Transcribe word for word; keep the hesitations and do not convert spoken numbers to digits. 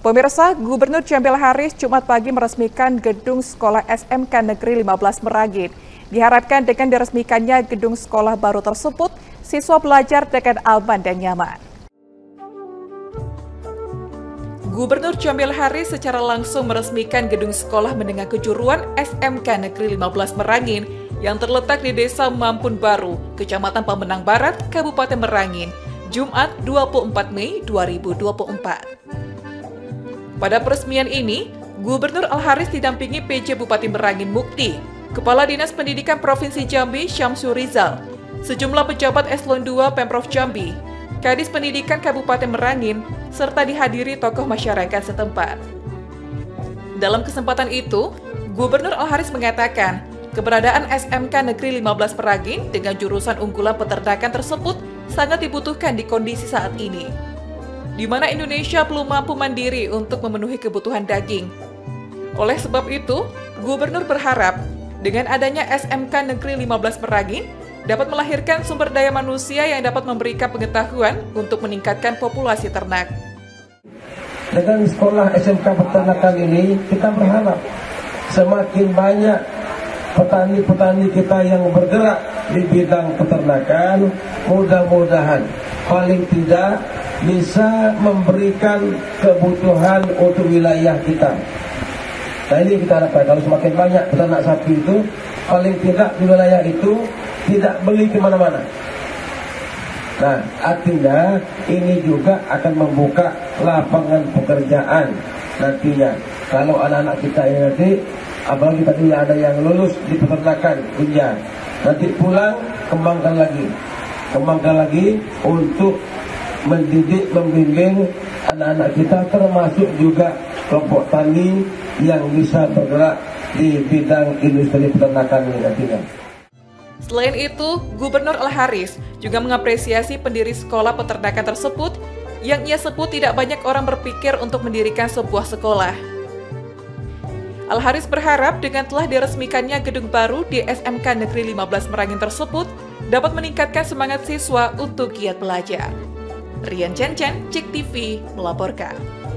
Pemirsa, Gubernur Jamil Haris Jumat pagi meresmikan gedung sekolah S M K Negeri lima belas Merangin. Diharapkan dengan diresmikannya gedung sekolah baru tersebut, siswa belajar dengan aman dan nyaman. Gubernur Jamil Haris secara langsung meresmikan gedung sekolah menengah kejuruan S M K Negeri lima belas Merangin yang terletak di Desa Mampun Baru, Kecamatan Pemenang Barat, Kabupaten Merangin, Jumat dua puluh empat Mei dua ribu dua puluh empat. Pada peresmian ini, Gubernur Al-Haris didampingi P J Bupati Merangin Mukti, Kepala Dinas Pendidikan Provinsi Jambi Syamsur Rizal, sejumlah pejabat eselon dua Pemprov Jambi, Kadis Pendidikan Kabupaten Merangin, serta dihadiri tokoh masyarakat setempat. Dalam kesempatan itu, Gubernur Al-Haris mengatakan, keberadaan S M K Negeri lima belas Merangin dengan jurusan unggulan peternakan tersebut sangat dibutuhkan di kondisi saat ini, di mana Indonesia belum mampu mandiri untuk memenuhi kebutuhan daging. Oleh sebab itu, Gubernur berharap dengan adanya S M K Negeri lima belas Merangin dapat melahirkan sumber daya manusia yang dapat memberikan pengetahuan untuk meningkatkan populasi ternak. Dengan sekolah S M K peternakan ini, kita berharap semakin banyak petani-petani kita yang bergerak di bidang peternakan, mudah-mudahan paling tidak bisa memberikan kebutuhan untuk wilayah kita. Nah ini kita harapkan, kalau semakin banyak peternak sapi itu, paling tidak di wilayah itu tidak beli kemana-mana. Nah artinya ini juga akan membuka lapangan pekerjaan nantinya. Kalau anak-anak kita ini nanti, apalagi tadi ada yang lulus di peternakan ujian, nanti pulang kembangkan lagi, kembangkan lagi untuk mendidik, membimbing anak-anak kita, termasuk juga kelompok tani yang bisa bergerak di bidang industri peternakan ini nantinya. Selain itu, Gubernur Al-Haris juga mengapresiasi pendiri sekolah peternakan tersebut yang ia sebut tidak banyak orang berpikir untuk mendirikan sebuah sekolah. Al-Haris berharap dengan telah diresmikannya gedung baru di S M K Negeri lima belas Merangin tersebut dapat meningkatkan semangat siswa untuk giat belajar. Rian Chen Chen, Cek T V melaporkan.